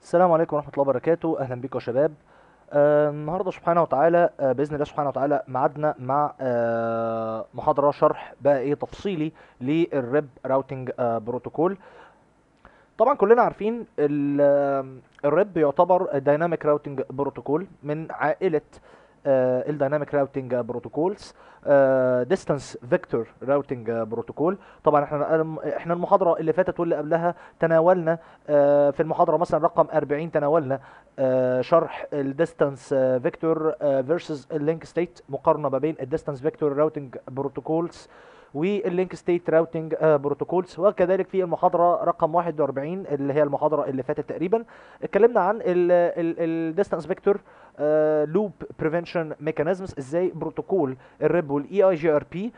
السلام عليكم ورحمة الله وبركاته. أهلا بكم يا شباب. النهاردة سبحانه وتعالى بإذن الله سبحانه وتعالى ميعادنا مع محاضرة شرح بقى إيه تفصيلي للريب راوتنج بروتوكول. طبعا كلنا عارفين الريب يعتبر دايناميك راوتنج بروتوكول من عائلة الدايناميك راوتنج بروتوكولز، ديستانس فيكتور راوتنج بروتوكول. طبعا احنا المحاضره اللي فاتت واللي قبلها تناولنا في المحاضره مثلا رقم 40 تناولنا شرح الديستانس فيكتور فيرسز اللينك ستيت، مقارنه ما بين الديستانس فيكتور راوتنج بروتوكولز واللينك ستيت راوتنج بروتوكولز. وكذلك في المحاضره رقم 41 اللي هي المحاضره اللي فاتت تقريبا اتكلمنا عن الديستانس فيكتور لوب بريفنشن ميكانيزمز، ازاي بروتوكول الريب والاي اي جي ار بي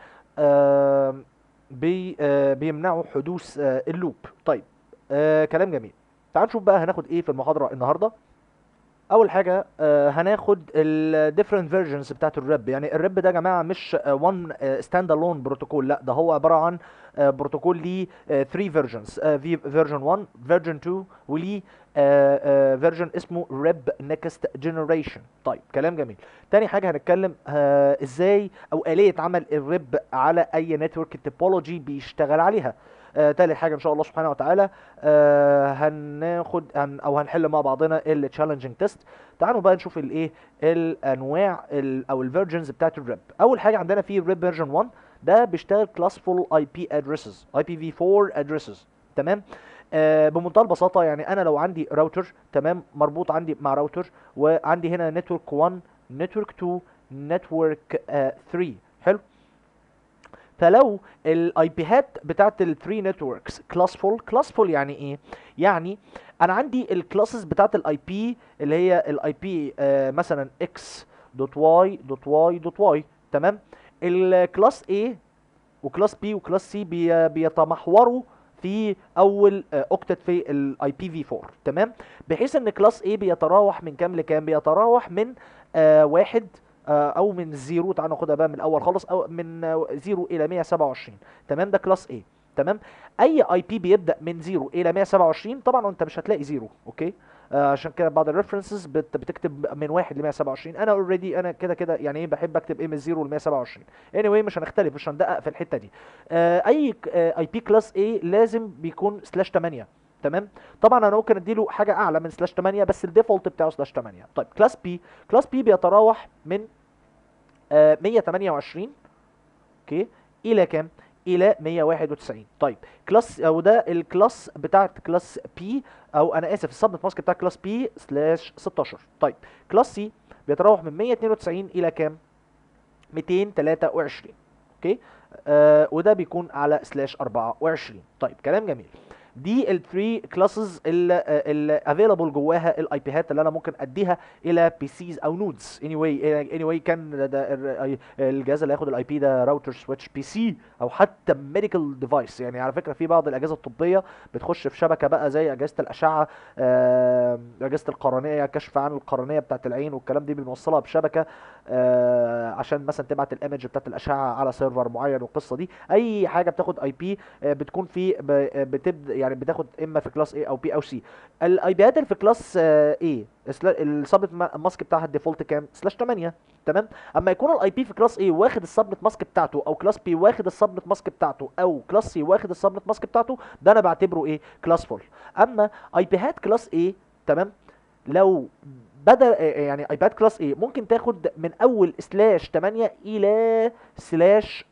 بيمنعوا حدوث اللوب. طيب، كلام جميل. تعال نشوف بقى هناخد ايه في المحاضره النهارده. اول حاجه هناخد ال different versions بتاعت الريب. يعني الريب ده يا جماعه مش one stand alone بروتوكول، لا ده هو عباره عن بروتوكول ليه 3 versions، في version 1 version 2 وليه version اسمه ريب next generation. طيب كلام جميل. تاني حاجه هنتكلم ازاي او آلية عمل الريب على اي نتورك توبولوجي بيشتغل عليها. تالت حاجه ان شاء الله سبحانه وتعالى هناخد او هنحل مع بعضنا التشالنجينج تيست. تعالوا بقى نشوف الايه الانواع او الفيرجنز بتاعت الريب. اول حاجه عندنا في الريب فيرجن 1، ده بيشتغل كلاسفول اي بي ادريسز، اي بي في 4 ادريسز. تمام. بمنتهى البساطه، يعني انا لو عندي راوتر تمام مربوط عندي مع راوتر، وعندي هنا نتورك 1 نتورك 2 نتورك 3. حلو. فلو الاي بيهات بتاعت ال 3 نتوركس كلاسفول يعني ايه؟ يعني انا عندي الكلاسز بتاعت الاي بي اللي هي الاي بي مثلا اكس دوت واي دوت واي دوت واي. تمام. الكلاس A وكلاس B وكلاس C بيتمحوروا في اول اوكتت في الاي بي في 4. تمام. بحيث ان كلاس A بيتراوح من كام لكام؟ بيتراوح من واحد او من زيرو. تعالوا ناخدها بقى من الاول خالص، او من زيرو الى 127. تمام، ده كلاس A. تمام. اي اي بي بيبدا من 0 الى 127 طبعا انت مش هتلاقي 0. اوكي. عشان كده بعض الريفرنسز بتكتب من 1 ل 127. انا اوريدي انا كده كده يعني ايه بحب اكتب ايه من 0 ل 127. anyway مش هنختلف، مش هندقق في الحته دي. اي اي بي كلاس A لازم بيكون سلاش 8. تمام. طبعا انا ممكن اديله حاجه اعلى من سلاش 8 بس الديفولت بتاعه سلاش 8. طيب كلاس بي، كلاس بي بيتراوح من 128 اوكي الى كام؟ الى 191. طيب كلاس او ده الكلاس بتاعت كلاس بي، او انا اسف السبنت ماسك بتاع كلاس بي سلاش 16. طيب كلاس سي بيتراوح من 192 الى كام؟ 223. اوكي. وده بيكون على سلاش 24. طيب كلام جميل. دي الثري كلاسز اللي افيلابل جواها الاي بيهات اللي انا ممكن اديها الى بي سيز او نودز. اني واي كان ده الجهاز اللي هياخد الاي بي ده راوتر سويتش بي سي او حتى ميديكال ديفايس. يعني على فكره في بعض الاجهزه الطبيه بتخش في شبكه بقى زي اجهزه الاشعه، اجهزه القرنيه، كشف عن القرنيه بتاعت العين والكلام دي بنوصلها بشبكه عشان مثلا تبعت الايمج بتاعت الاشعه على سيرفر معين. والقصه دي اي حاجه بتاخد اي بي بتكون في بتبدا يعني بتاخد اما في كلاس A او B او C. الاي بيات اللي في كلاس A السبنت ماسك بتاعها الديفولت كام؟ سلاش 8. تمام. اما يكون الاي بي في كلاس A واخد السبنت ماسك بتاعته، او كلاس B واخد السبنت ماسك بتاعته، او كلاس C واخد السبنت ماسك بتاعته، ده انا بعتبره ايه؟ كلاس فول. اما اي بيهات كلاس A، تمام، لو بدل يعني ايباد كلاس ايه ممكن تاخد من اول سلاش 8 الى سلاش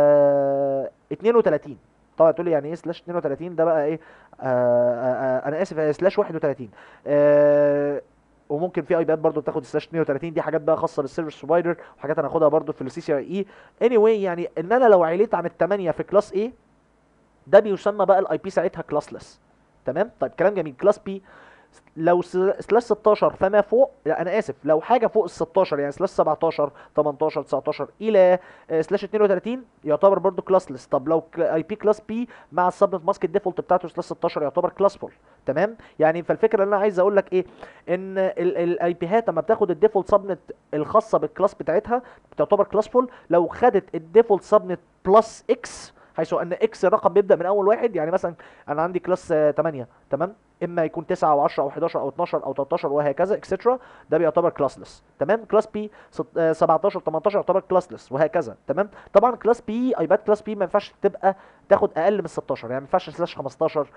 32. طبعا تقول لي يعني ايه سلاش 32؟ ده بقى ايه؟ انا اسف، سلاش 31. وممكن في ايباد برضو تاخد سلاش 32. دي حاجات بقى خاصه بالسيرفيس بروفايدر، وحاجات انا هاخدها برضو في السي سي اي اي. anyway يعني ان انا لو عليت عن الثمانيه في كلاس ايه ده بيسمى بقى الاي بي ساعتها كلاسلس. تمام. طيب كلام جميل. كلاس بي لو سلاش 16 فما فوق، لا انا اسف، لو حاجه فوق ال 16 يعني سلاش 17 18 19 الى سلاش 32 يعتبر برضو كلاسلس. طب لو اي بي كلاس بي مع السبنت ماسك الديفولت بتاعته سلاش 16 يعتبر كلاسفول. تمام. يعني فالفكره اللي انا عايز اقول لك ايه؟ ان الاي بيهات لما بتاخد الديفولت سبنت الخاصه بالكلاس بتاعتها بتعتبر كلاسفول. لو خدت الديفولت سبنت بلس اكس، حيث ان اكس الرقم بيبدا من اول واحد، يعني مثلا انا عندي كلاس 8. تمام. اما يكون 9 او 10 او 11 او 12 او 13 وهكذا اكسترا، ده بيعتبر كلاسلس. تمام. كلاس بي 17 18 يعتبر كلاسلس وهكذا. تمام. طبعا كلاس بي، ايباد كلاس بي ما ينفعش تبقى تاخد اقل من 16، يعني ما ينفعش سلاش 15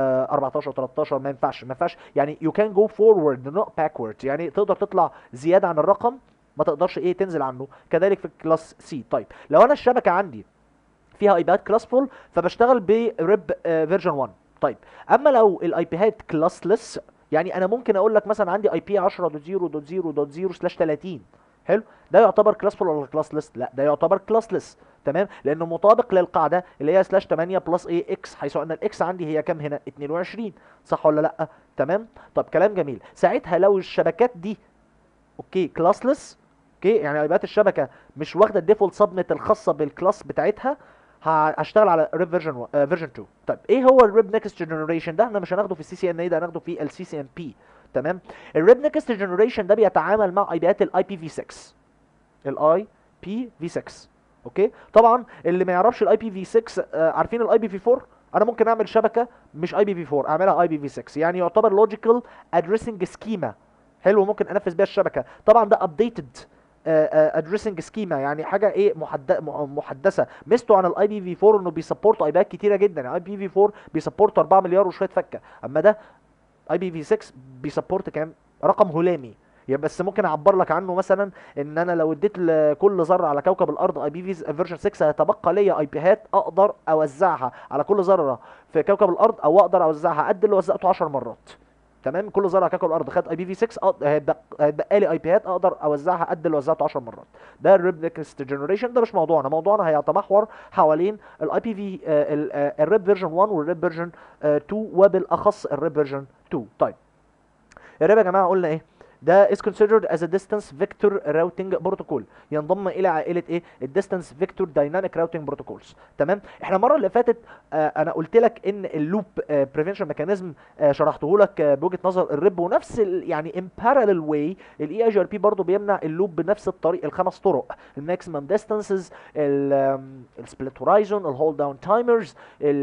14 13، ما ينفعش يعني you can go forward not backward، يعني تقدر تطلع زياده عن الرقم، ما تقدرش ايه تنزل عنه. كذلك في الكلاس سي. طيب لو انا الشبكه عندي فيها ايباد كلاس فول فبشتغل بريب فيرجن 1. طيب اما لو الاي بيات كلاسلس، يعني انا ممكن اقول لك مثلا عندي اي بي 10.0.0.0/30، حلو، ده يعتبر كلاسفول ولا كلاسلس؟ لا ده يعتبر كلاسلس. تمام، لانه مطابق للقاعده اللي هي سلاش 8 بلس ايه اكس، حيث ان الاكس عندي هي كام هنا 22، صح ولا لا؟ تمام. طب كلام جميل. ساعتها لو الشبكات دي اوكي كلاسلس، اوكي يعني ايبات الشبكه مش واخده الديفولت سبنت الخاصه بالكلاس بتاعتها، هشتغل على ريب فيرجن فيرجن 2. طيب ايه هو الريب نيكست جنريشن ده؟ احنا مش هناخده في السي سي ان اي، ده هناخده في السي سي ان بي. تمام. الريب نيكست جنريشن ده بيتعامل مع ايبيات الاي بي في 6، الاي بي في 6. اوكي طبعا اللي ما يعرفش الاي بي في 6 عارفين الاي بي في 4؟ انا ممكن اعمل شبكه مش اي بي في 4 اعملها اي بي في 6، يعني يعتبر لوجيكال ادريسنج سكيما، حلو، ممكن انفذ بيها الشبكه. طبعا ده ابديتد ادريسنج سكيما، يعني حاجه ايه محدثه. ميزته عن الاي بي في 4 انه بيسبورت ايبات كتيره جدا، يعني اي بي في 4 بيسبورت 4 مليار وشويه فكه، اما ده اي بي في 6 بيسبورت كام؟ رقم هلامي. يعني بس ممكن اعبر لك عنه مثلا ان انا لو اديت لكل ذره على كوكب الارض اي بي في فيرجن 6 هيتبقى ليا اي بيهات اقدر اوزعها على كل ذره في كوكب الارض، او اقدر اوزعها قد اللي وزعته 10 مرات. تمام، كل ذره على كوكب الارض خد اي بي في 6 هيتبقى لي اي بيهات اقدر اوزعها قد اللي وزعته 10 مرات. ده الريب نيكست جنريشن، ده مش موضوعنا. موضوعنا هيتمحور حوالين الاي بي في الريب فيرجن 1 والريب فيرجن 2، وبالاخص الريب فيرجن 2. طيب الراب يا جماعه قلنا ايه؟ ده is considered as a distance vector routing protocol، ينضم الى عائله ايه؟ الديستانس فيكتور دايناميك راوتنج بروتوكولز. تمام. احنا المره اللي فاتت انا قلت لك ان اللوب بريفنشن ميكانيزم شرحته لك بوجهه نظر الريب، ونفس يعني ان بارالل واي الاي اي جي ار بي برضه بيمنع اللوب بنفس الطريق، الخمس طرق: الماكسيمم ديستانسز، السبليت هورايزون، الهولد داون تايمرز،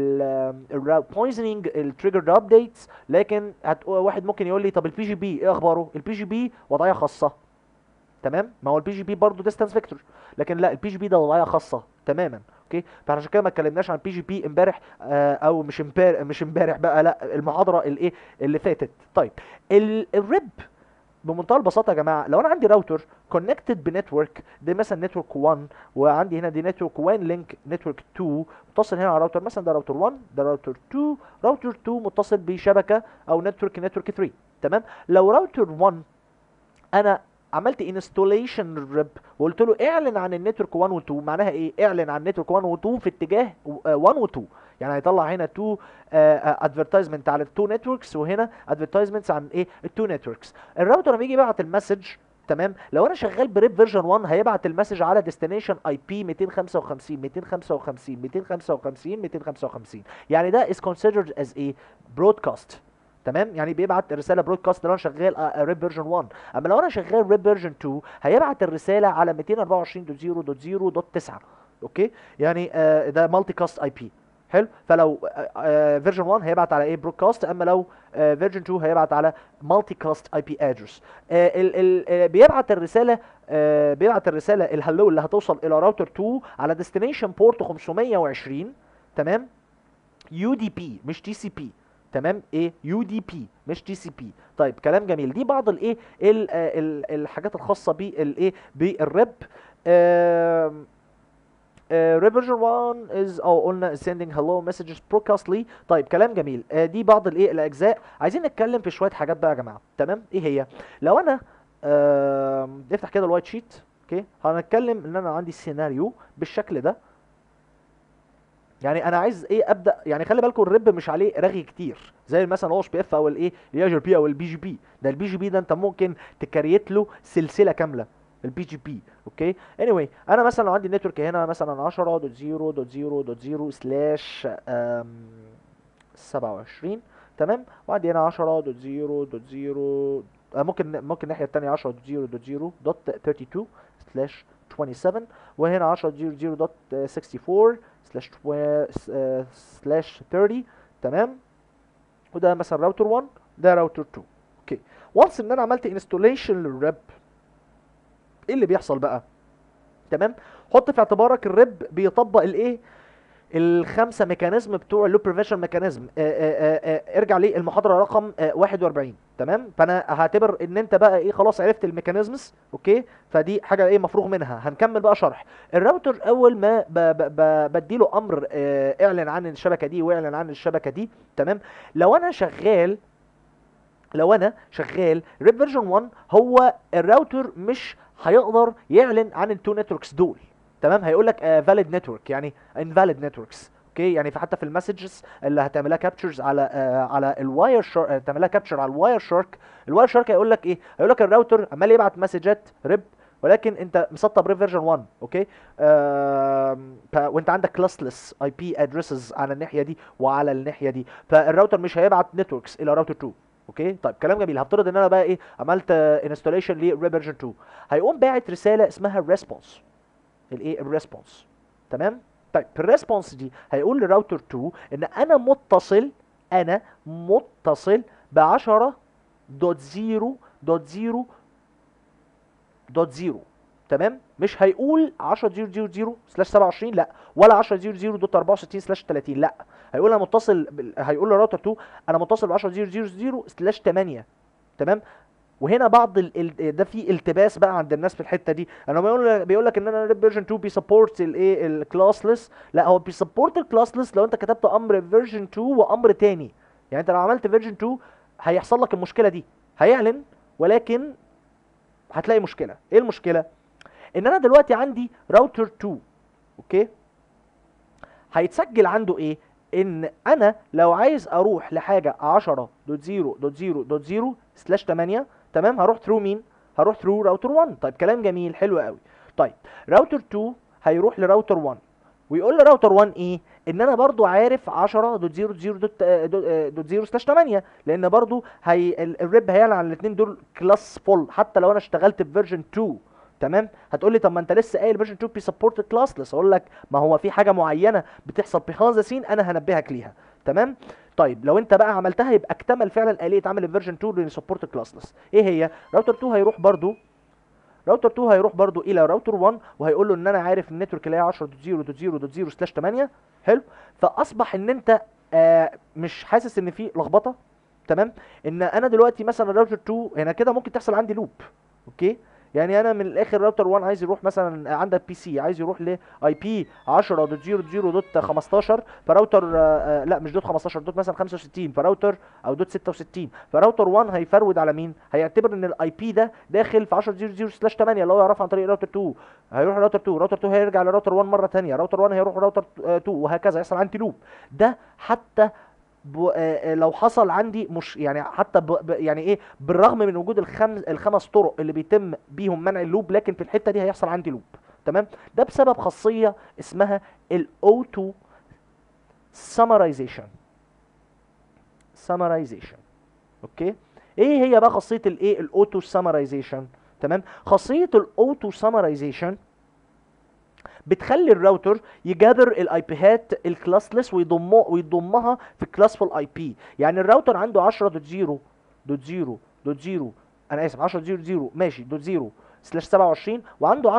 الراوت بويزنينج، التريجرد ابديتس. لكن واحد ممكن يقول لي طب البي جي بي ايه اخباره؟ البي جي بي وضعيه خاصه. تمام، ما هو البي جي بي برضه ديستانس فيكتور، لكن لا البي جي بي ده وضعيه خاصه تماما. اوكي، فعشان كده ما اتكلمناش عن البي جي بي امبارح او مش امبارح بقى، لا المحاضره الايه اللي فاتت. طيب الريب بمنتهى البساطه يا جماعه، لو انا عندي راوتر كونكتد بنتورك، دي مثلا نتورك 1، وعندي هنا دي نتورك 1 لينك نتورك 2 متصل هنا على راوتر، مثلا ده راوتر 1 ده راوتر 2، راوتر 2 متصل بشبكه او نتورك 3. تمام. لو راوتر 1 انا عملت انستوليشن للريب وقلت له اعلن عن النتورك 1 و 2، معناها ايه؟ اعلن عن النتورك 1 و 2 في اتجاه 1 و 2، يعني هيطلع هنا 2 ادفرتايزمنت على التو نتوركس، وهنا ادفرتايزمنتس عن ايه؟ التو نتوركس. الراوتر لما يجي يبعت المسج، تمام، لو انا شغال بريب فيرجن 1 هيبعت المسج على ديستنيشن اي بي 255 255 255 255، يعني ده is considered as a broadcast. تمام، يعني بيبعت الرساله برودكاست لو انا شغال ريب فيرجن 1. اما لو انا شغال ريب فيرجن 2 هيبعت الرساله على 224.0.0.9. اوكي، يعني ده مالتي كاست اي بي. حلو، فلو فيرجن 1 هيبعت على ايه؟ برودكاست، اما لو فيرجن 2 هيبعت على مالتي كاست اي بي ادرس. بيبعت الرساله الهلو اللي هتوصل الى راوتر 2 على ديستنيشن بورت 520. تمام، يو دي بي مش تي سي بي. تمام، ايه؟ يو دي بي مش تي سي بي. طيب كلام جميل. دي بعض الايه الحاجات الخاصه بالايه بالريب. ريب فيرجن 1 از قلنا sending hello messages broadcastly. طيب كلام جميل. دي بعض الايه الاجزاء. عايزين نتكلم في شويه حاجات بقى يا جماعه. تمام، ايه هي؟ لو انا نفتح كده الوايت شيت. اوكي، هنتكلم ان انا عندي سيناريو بالشكل ده. يعني انا عايز ايه ابدا؟ يعني خلي بالكم الريب مش عليه رغي كتير زي مثلا او اس بي اف او الايه الاي بي او البي جي بي. ده البي جي بي ده انت ممكن تكريت له سلسله كامله البي جي بي. اوكي، anyway انا مثلا لو عندي نتورك هنا مثلا 10.0.0.0 سلاش 27. تمام، وعندي هنا 10.0.0 ممكن الناحيه الثانيه 10.0.0.32 سلاش 27، وهنا 10.0.0.64 سلاش 30. تمام، وده مثلا راوتر 1، ده راوتر 2. اوكي، وانس ان انا عملت انستوليشن للريب، ايه اللي بيحصل بقى؟ تمام، حط في اعتبارك الريب بيطبق الايه، الخمسه ميكانيزم بتوع اللوب بريفنشن ميكانيزم. ارجع لي المحاضره رقم 41. تمام، فانا هعتبر ان انت بقى ايه، خلاص عرفت الميكانيزمز. اوكي، فدي حاجه ايه مفروغ منها. هنكمل بقى شرح الراوتر. اول ما بديله امر اعلن عن الشبكه دي واعلن عن الشبكه دي. تمام، لو انا شغال ريب فيرجن 1، هو الراوتر مش هيقدر يعلن عن التو نتوركس دول. تمام، هيقول لك فاليد نتورك يعني انفاليد نتوركس. اوكي، يعني فحتى في المسجز اللي هتعملها كابتشرز على الواير شارك، تعملها كابتشر على الواير شارك، الواير شارك هيقول لك ايه؟ هيقول لك الراوتر عمال يبعت مسجات ريب، ولكن انت مسطب ريب فيرجن 1. اوكي، وانت عندك كلاسلس اي بي ادريسز على الناحيه دي وعلى الناحيه دي، فالراوتر مش هيبعت نتوركس الى راوتر 2. اوكي، طيب كلام جميل. هفترض ان انا بقى ايه، عملت انستوليشن لريب فيرجن 2، هيقوم باعت رساله اسمها الريسبونس. الايه؟ الريسبونس. تمام، طيب الريسبونس دي هيقول لراوتر 2 ان انا متصل ب 10.0.0.0. تمام، مش هيقول 10.0.0/27 لا، ولا 10.0.0.64/30 لا، هيقول انا متصل هيقول لراوتر 2 انا متصل ب 10.0.0/8. تمام، وهنا بعض ده في التباس بقى عند الناس في الحته دي. انا بيقول لك ان انا ريب فيرجن 2 بيسبورت الايه، الكلاسلس. لا، هو بيسبورت الكلاسلس لو انت كتبت امر فيرجن 2 وامر تاني. يعني انت لو عملت فيرجن 2 هيحصل لك المشكله دي، هيعلن ولكن هتلاقي مشكله. ايه المشكله؟ ان انا دلوقتي عندي راوتر 2. اوكي، هيتسجل عنده ايه؟ ان انا لو عايز اروح لحاجه 10.0.0.0/8، تمام، هروح ثرو مين؟ هروح ثرو راوتر 1. طيب كلام جميل، حلو قوي. طيب راوتر 2 هيروح لراوتر 1 ويقول لراوتر 1 ايه؟ ان انا برضو عارف 10.0.0.0/8، لان برضو الريب هيعلن عن الاثنين دول كلاس فول حتى لو انا اشتغلت بفيرجن 2. تمام، هتقول لي طب ما انت لسه قايل فيرجن 2 بيسبورت كلاسلس. اقول لك ما هو في حاجه معينه بتحصل بيهايند ذا سين انا هنبهك ليها. تمام، طيب لو انت بقى عملتها يبقى اكتمل فعلا آلية عمل الفيرجن 2 اللي يسبورت كلاسلس. ايه هي؟ راوتر 2 هيروح برضو الى راوتر 1 وهيقول له ان انا عارف النتورك اللي هي 10.0.0.0/8. حلو، فاصبح ان انت مش حاسس ان في لخبطه. تمام، ان انا دلوقتي مثلا راوتر 2 هنا كده ممكن تحصل عندي لوب. اوكي، يعني انا من الاخر راوتر 1 عايز يروح مثلا عندك بي سي عايز يروح لاي بي 10.0.0.15، فراوتر لا مش دوت 15، دوت مثلا 65، فراوتر او دوت 66، فراوتر 1 هيفرود على مين؟ هيعتبر ان الاي بي ده داخل في 10.0.0/8 اللي هو يعرفه عن طريق راوتر 2. هيروح راوتر 2، راوتر 2 هيرجع لراوتر 1 مره ثانيه، راوتر 1 هيروح راوتر 2، وهكذا يحصل عندي لوب. ده حتى لو حصل عندي مش يعني حتى يعني ايه، بالرغم من وجود الخمس طرق اللي بيتم بيهم منع اللوب، لكن في الحته دي هيحصل عندي لوب. تمام، ده بسبب خاصيه اسمها الاوتو سمرايزيشن. اوكي، ايه هي بقى خاصيه الايه، الاوتو سمرايزيشن؟ تمام، خاصيه الاوتو سمرايزيشن بتخلي الراوتر يجابر الاي بيهات الكلاسلس ويضمها في كلاسفول اي بي. يعني الراوتر عنده 10.0.0.0 انا اسف 10.0.0 ماشي دوت 0/27 وعنده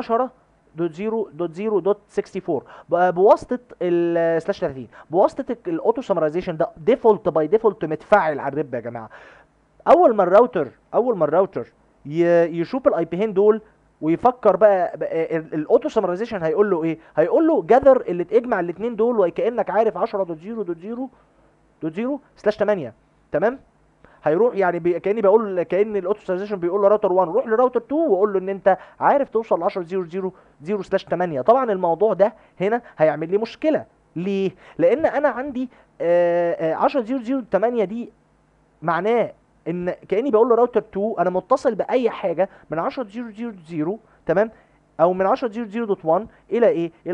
10.0.0.64 بواسطه سلاش 30 بواسطه الاوتو سمرايزيشن. ده ديفولت باي ديفولت متفعل على الريب يا جماعه. اول ما الراوتر يشوف الاي بيهين دول ويفكر بقى الاوتو سمرايزيشن هيقول له ايه؟ هيقول له جذر اللي اجمع الاثنين دول وكانك عارف 10.0.0.0/8. تمام، هيروح يعني كاني بقول كان الاوتو سمرايزيشن بيقول لراوتر 1 روح لراوتر 2 وقول له ان انت عارف توصل ل 10.0.0.0/8. طبعا الموضوع ده هنا هيعمل لي مشكله. ليه؟ لان انا عندي 10.0.0.8 دي معناه ان كاني بقول له راوتر 2 انا متصل باي حاجه من 10.0.0.0 تمام، او من 10.0.0.1 الى ايه؟ الى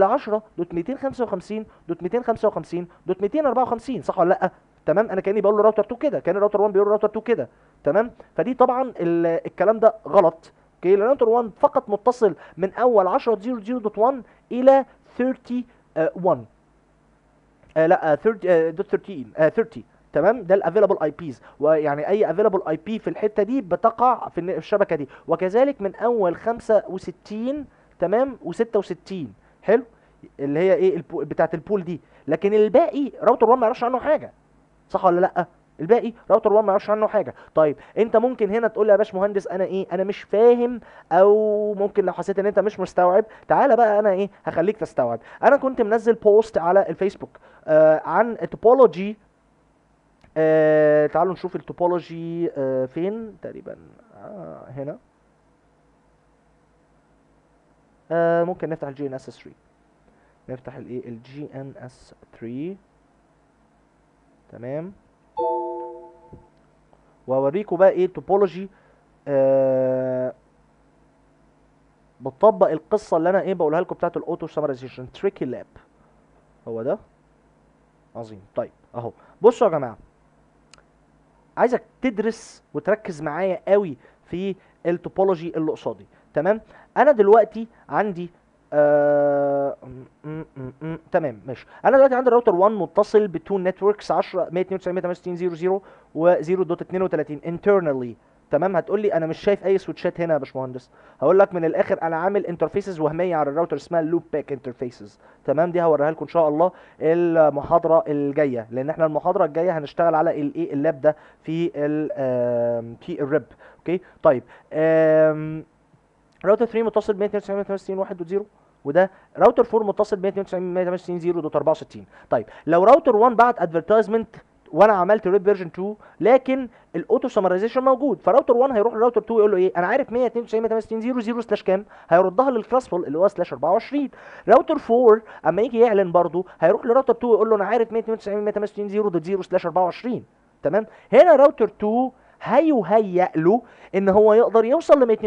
10.255.255.254. صح ولا لا؟ تمام، انا كاني بقول له راوتر 2 كده، كان الراوتر 1 بيقول له راوتر 2 كده. تمام، فدي طبعا الكلام ده غلط. اوكي، الراوتر 1 فقط متصل من اول 10.0.0.1 الى 31 لا 30 دوت 13 30. تمام. ده الافيلابل اي بيز، ويعني اي افيلابل اي بي في الحته دي بتقع في الشبكه دي، وكذلك من اول 65 تمام و66. حلو. اللي هي ايه بتاعه البول دي. لكن الباقي راوتر 1 ما يعرفش عنه حاجه، صح ولا لا؟ الباقي راوتر 1 ما يعرفش عنه حاجه. طيب انت ممكن هنا تقول لي يا باشمهندس انا ايه، انا مش فاهم، او ممكن لو حسيت ان انت مش مستوعب تعالى بقى انا ايه هخليك تستوعب. انا كنت منزل بوست على الفيسبوك عن التوبولوجي. تعالوا نشوف التوبولوجي فين تقريبا. هنا. ممكن نفتح الجي ان اس 3. نفتح الايه الجي ان اس 3. تمام. واوريكم بقى ايه التوبولوجي بتطبق القصه اللي انا ايه بقولها لكم بتاعت الاوتو سمرايزيشن تريكي لاب. هو ده. عظيم. طيب اهو بصوا يا جماعه، عايزك تدرس وتركز معايا قوي في التوبولوجي اللي قصادي. تمام. انا دلوقتي عندي تمام ماشي. انا دلوقتي عندي الراوتر 1 متصل بتو نتوركس 10 192.168.0.0 و 0.32 internally. تمام. هتقول لي انا مش شايف اي سويتشات هنا يا باشمهندس. هقول لك من الاخر انا عامل انترفيسز وهميه على الراوتر اسمها لوب باك انترفيسز. تمام. دي هوريها لكم ان شاء الله المحاضره الجايه، لان احنا المحاضره الجايه هنشتغل على الايه اللاب ده في الريب. اوكي. طيب راوتر 3 متصل ب 192.168.1.0، وده راوتر 4 متصل ب 192.168.0.64. طيب لو راوتر 1 بعت ادفرتايزمنت وانا عملت ريب فيرجن 2 لكن الاوتو سمرايزيشن موجود، فراوتر 1 هيروح لراوتر 2 يقول له ايه، انا عارف 192.168.0.0 سلاش كام، هيردها للكلاسفول اللي هو سلاش 24. راوتر 4 اما يجي يعلن برضه هيروح لراوتر 2 يقول له انا عارف 192.168.0.0 سلاش 24. تمام. هنا راوتر 2 هيهيأ له ان هو يقدر يوصل ل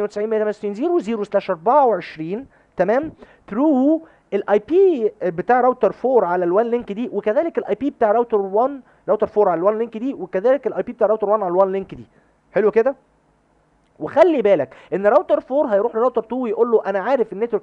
192.168.0.0/24. تمام. ثرو الاي بي بتاع راوتر 4 على ال1 لينك دي، وكذلك الاي بي بتاع راوتر 1 راوتر 4 على ال1 لينك دي، وكذلك الاي بي بتاع راوتر 1 على ال1 لينك دي. حلو كده. وخلي بالك ان راوتر 4 هيروح لراوتر 2 ويقول له انا عارف النتورك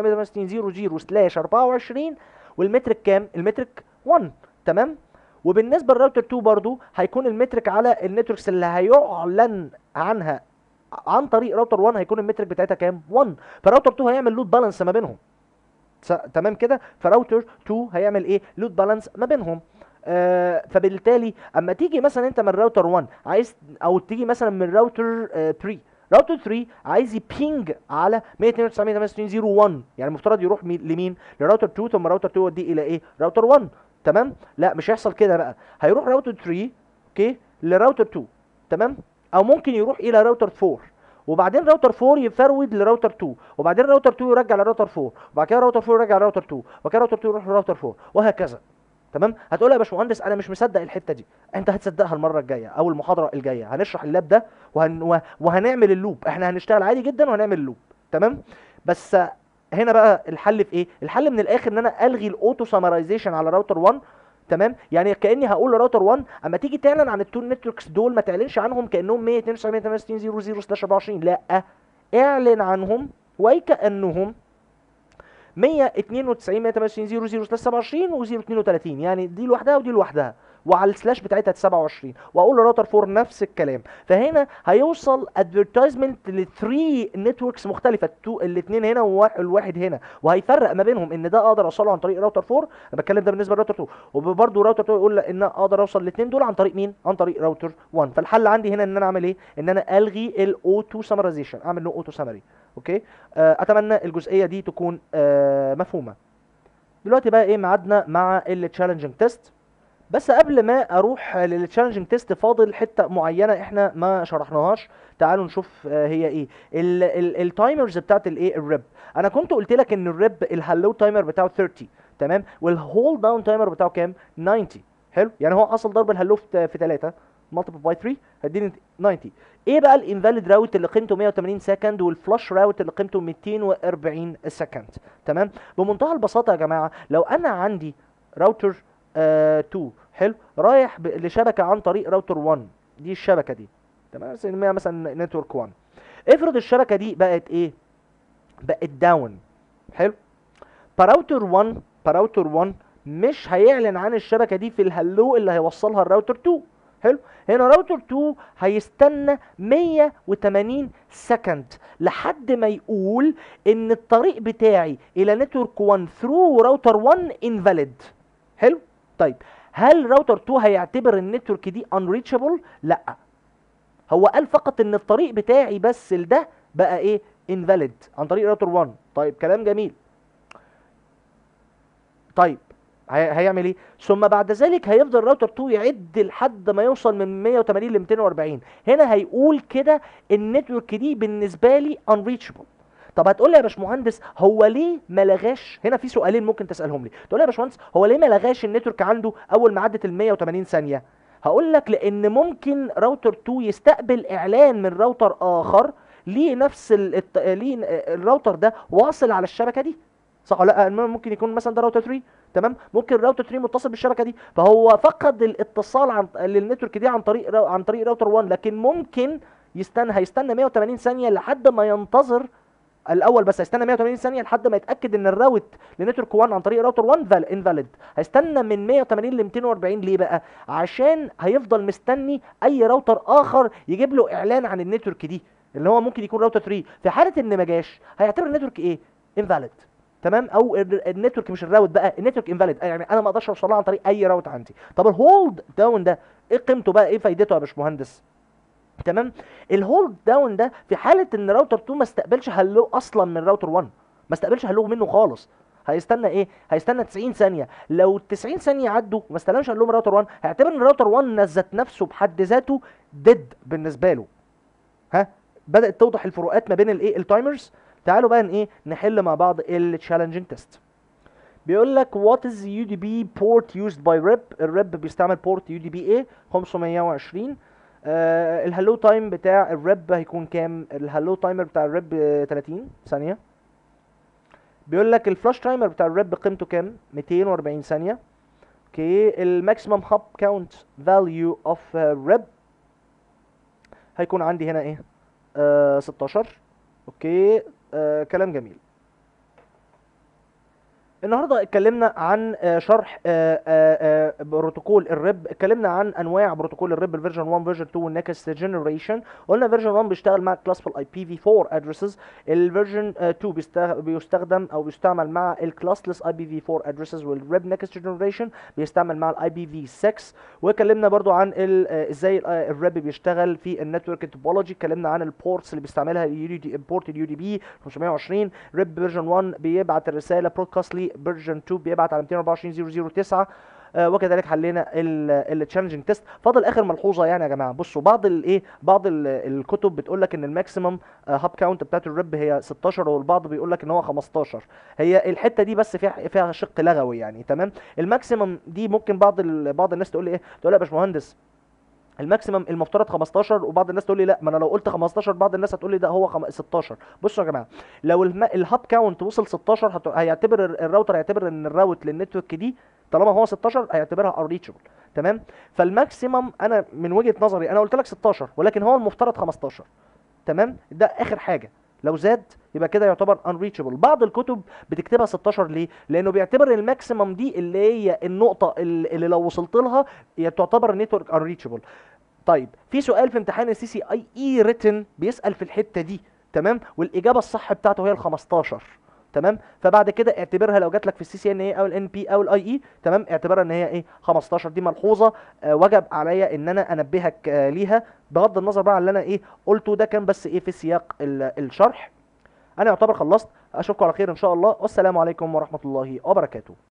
192.168.0.0/24 والمترك كام، المترك 1. تمام. وبالنسبه لراوتر 2 برضو هيكون المترك على النتوركس اللي هيعلن عنها عن طريق راوتر 1 هيكون المترك بتاعتها كام، 1. فراوتر 2 هيعمل لود بالانس ما بينهم. تمام كده. فراوتر 2 هيعمل ايه، لود بالانس ما بينهم. فبالتالي اما تيجي مثلا انت من راوتر 1 عايز، او تيجي مثلا من راوتر 3، راوتر 3 عايز يبينج على 192.168.0.1، يعني المفترض يروح لمين، لراوتر 2 ثم راوتر 2 يوديه الى ايه، راوتر 1. تمام. لا مش هيحصل كده بقى، هيروح راوتر 3 اوكي لراوتر 2. تمام. او ممكن يروح الى راوتر 4 وبعدين راوتر 4 يفرود لراوتر 2 وبعدين راوتر 2 يرجع لراوتر 4 وبعد كده راوتر 4 يرجع لراوتر 2 وبعد كده راوتر 2 يروح لراوتر 4 وهكذا. تمام. هتقول يا باشمهندس انا مش مصدق الحته دي، انت هتصدقها المره الجايه او المحاضره الجايه، هنشرح اللاب ده وهنعمل اللوب، احنا هنشتغل عادي جدا وهنعمل اللوب. تمام. بس هنا بقى الحل في ايه، الحل من الاخر ان انا الغي الاوتو سمرايزيشن على راوتر 1. تمام. يعني كاني هقول لراوتر 1 اما تيجي تعلن عن التو نتوركس دول ما تعلنش عنهم كانهم 192.168.0.0/24، لا اعلن عنهم وكانهم 192.168.0.0/27 و0.32، يعني دي لوحدها ودي لوحدها، وعلى السلاش بتاعتها 27، واقول لراوتر 4 نفس الكلام. فهنا هيوصل ادفرتايزمنت ل 3 نتوركس مختلفه، الاثنين هنا والواحد هنا، وهيفرق ما بينهم ان ده اقدر اوصله عن طريق راوتر 4، انا بتكلم ده بالنسبه لراوتر 2، وبرده راوتر 2 يقول ان اقدر اوصل الاثنين دول عن طريق مين، عن طريق راوتر 1. فالحل عندي هنا ان انا اعمل ايه، ان انا الغي الاوتو سمرايزيشن، اعمل نو اوتو سمري. اوكي. اتمنى الجزئيه دي تكون مفهومه. دلوقتي بقى ايه ميعادنا مع التشالنجينج تيست. بس قبل ما اروح للتشالنجينج تيست فاضل حته معينه احنا ما شرحناهاش، تعالوا نشوف هي ايه. التايمرز بتاعت الايه الريب. انا كنت قلت لك ان الريب الهالو تايمر بتاعه 30 تمام، والهول داون تايمر بتاعه كام 90. حلو. يعني هو حصل ضرب الهالو في 3 مالتيبل باي 3 هيديني 90. ايه بقى الانفاليد راوت اللي قيمته 180 سكند والفلاش راوت اللي قيمته 240 سكند. تمام. بمنتهى البساطه يا جماعه، لو انا عندي راوتر 2 حلو رايح لشبكه عن طريق راوتر 1، دي الشبكه دي تمام، نسميها مثلا نتورك 1. افرض الشبكه دي بقت ايه، بقت داون. حلو. فراوتر 1 مش هيعلن عن الشبكه دي في الهلو اللي هيوصلها الراوتر 2. حلو. هنا راوتر 2 هيستنى 180 سكند لحد ما يقول ان الطريق بتاعي الى نتورك 1 ثرو راوتر 1 انفاليد. حلو. طيب هل راوتر 2 هيعتبر النتورك دي unreachable؟ لا، هو قال فقط ان الطريق بتاعي بس لده بقى ايه invalid عن طريق راوتر 1. طيب كلام جميل. طيب هيعمل ايه؟ ثم بعد ذلك هيفضل راوتر 2 يعد لحد ما يوصل من 180 ل 240. هنا هيقول كده النتورك دي بالنسبه لي unreachable. طب هتقول لي يا باشمهندس هو ليه ما لغاش؟ هنا في سؤالين ممكن تسالهم لي. تقول لي يا باشمهندس هو ليه ما لغاش النتورك عنده اول ما عدت ال 180 ثانيه؟ هقول لك لان ممكن راوتر 2 يستقبل اعلان من راوتر اخر ليه نفس ليه الراوتر ده واصل على الشبكه دي، صح ولا لا؟ ممكن يكون مثلا ده راوتر 3، تمام، ممكن راوتر 3 متصل بالشبكه دي، فهو فقد الاتصال للنتورك دي عن طريق راوتر 1، لكن ممكن هيستنى 180 ثانيه لحد ما ينتظر الاول، بس هيستنى 180 ثانيه لحد ما يتاكد ان الراوت لنتورك 1 عن طريق راوتر 1 انفاليد. هيستنى من 180 ل 240 ليه بقى؟ عشان هيفضل مستني اي راوتر اخر يجيب له اعلان عن النتورك دي اللي هو ممكن يكون راوتر 3. في حاله ان ما جاش هيعتبر النتورك ايه؟ انفاليد. تمام، او النتورك مش الراوت بقى، النتورك انفاليد، يعني انا ما اقدرش اوصلها عن طريق اي راوت عندي. طب الهولد داون ده ايه قيمته بقى؟ ايه فايدته يا باشمهندس؟ تمام، الهولد داون ده في حاله ان راوتر 2 ما استقبلش هلو اصلا من راوتر 1، ما استقبلش هلو منه خالص، هيستنى ايه؟ هيستنى 90 ثانيه. لو ال 90 ثانيه عدوا وما استلمش هلو من راوتر 1 هيعتبر ان راوتر 1 نزت نفسه بحد ذاته ديد بالنسبه له. ها، بدات توضح الفروقات ما بين الايه التايمرز. تعالوا بقى ايه نحل مع بعض التشالنجينج تيست. بيقول لك what is UDP port used by rep. الرب بيستعمل port UDP A 520. الهلو تايم بتاع الرب هيكون كام؟ الهلو تايمر بتاع الرب 30 ثانية. بيقول لك الفلاش تايمر بتاع الرب قيمته كام؟ 240 ثانية. اوكي، الماكسيمم هاب كاونت فاليو اوف رب هيكون عندي هنا ايه؟ 16. اوكي، كلام جميل. النهارده اتكلمنا عن شرح بروتوكول الريب، اتكلمنا عن انواع بروتوكول الريب، الفيرجن 1 فيرجن 2 والنكست جنريشن. قلنا فيرجن 1 بيشتغل مع كلاسفul اي بي في 4 ادرسز، الفيرجن 2 بيستخدم او بيستعمل مع الكلاسلس اي بي في 4 ادرسز، والريب نكست جنريشن بيستعمل مع الاي بي في 6. واتكلمنا برضو عن ازاي الريب بيشتغل في النتورك توبولوجي، اتكلمنا عن البورتس اللي بيستعملها البورت اليو دي بي 520. ريب فيرجن 1 بيبعت الرساله برودكاستلي، فيرجن 2 بيبعت على 224.0.0.9. وكذلك حلينا التشالنجينج تيست. فاضل اخر ملحوظه يعني يا جماعه، بصوا بعض الكتب بتقول لك ان الماكسيمم هاب كاونت بتاعت الريب هي 16، والبعض بيقول لك ان هو 15. هي الحته دي بس فيها شق لغوي يعني، تمام. الماكسيمم دي ممكن بعض الناس تقول لي ايه، تقول لي يا باشمهندس الماكسيمم المفترض 15، وبعض الناس تقول لي لا، ما انا لو قلت 15 بعض الناس هتقول لي ده هو 16. بصوا يا جماعه، لو الهاب كاونت وصل 16 هيعتبر الراوتر هيعتبر ان الراوت للنتورك دي طالما هو 16 هيعتبرها انريتشبل، تمام. فالماكسيمم انا من وجهه نظري انا قلت لك 16 ولكن هو المفترض 15، تمام، ده اخر حاجه. لو زاد يبقى كده يعتبر unreachable. بعض الكتب بتكتبها 16 ليه؟ لانه بيعتبر الماكسيمم دي اللي هي النقطه اللي لو وصلت لها هي تعتبر النتورك unreachable. طيب في سؤال في امتحان السي سي اي اي ريتن بيسال في الحته دي، تمام، والاجابه الصح بتاعته هي ال 15، تمام. فبعد كده اعتبرها لو جات لك في السي سي ان اي او الان بي او الاي اي، تمام، اعتبرها ان هي ايه 15. دي ملحوظه وجب عليا ان انا انبهك ليها، بغض النظر بقى عن اللي انا ايه قلته، ده كان بس ايه في سياق الشرح. انا يعتبر خلصت، اشوفكم على خير ان شاء الله، والسلام عليكم ورحمه الله وبركاته.